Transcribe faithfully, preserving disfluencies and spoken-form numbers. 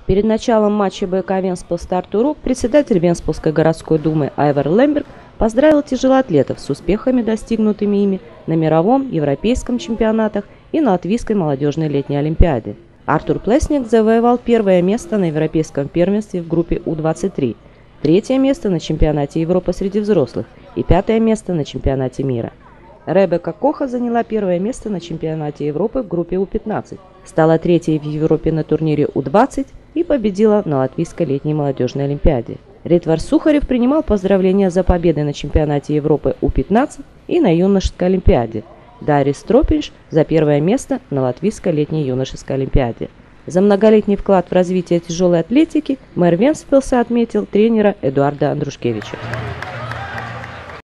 Перед началом матча БК Венспилс Стартуру председатель Венспилской городской думы Айвар Лемберг поздравил тяжелоатлетов с успехами, достигнутыми ими на мировом, европейском чемпионатах и на Латвийской молодежной летней олимпиаде. Артур Плесник завоевал первое место на европейском первенстве в группе У двадцать три, третье место на чемпионате Европы среди взрослых и пятое место на чемпионате мира. Ребекка Коха заняла первое место на чемпионате Европы в группе У пятнадцать, стала третьей в Европе на турнире У двадцать и победила на Латвийской летней молодежной олимпиаде. Ритвар Сухарев принимал поздравления за победы на чемпионате Европы У пятнадцать и на юношеской олимпиаде. Дарис Тропинш за первое место на Латвийской летней юношеской олимпиаде. За многолетний вклад в развитие тяжелой атлетики мэр Венспилса отметил тренера Эдуарда Андрушкевича.